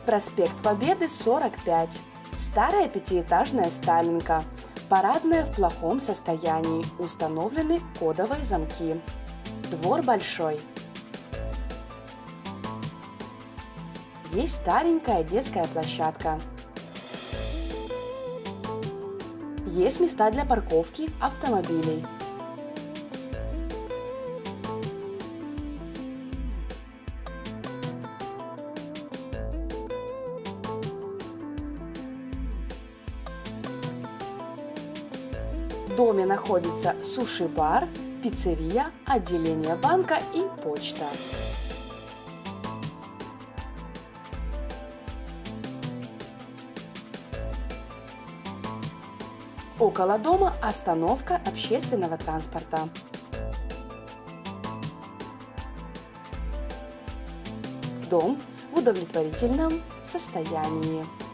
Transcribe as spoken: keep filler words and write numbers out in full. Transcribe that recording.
Проспект Победы, сорок пять. Старая пятиэтажная Сталинка. Парадная в плохом состоянии. Установлены кодовые замки. Двор большой. Есть старенькая детская площадка. Есть места для парковки автомобилей. В доме находится суши-бар, пиццерия, отделение банка и почта. Около дома остановка общественного транспорта. Дом в удовлетворительном состоянии.